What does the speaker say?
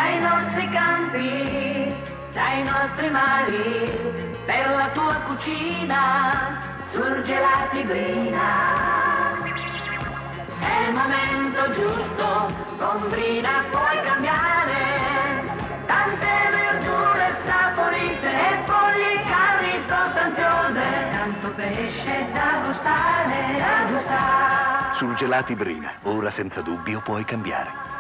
dai nostri campi, dai nostri mari, per la tua cucina surge la Tibrina. È il momento giusto, con Brina puoi cambiare tante verdure saporite e foglie, carni sostanziose, tanto pesce da gustare, da gustare. Surgelati Brina, ora senza dubbio puoi cambiare.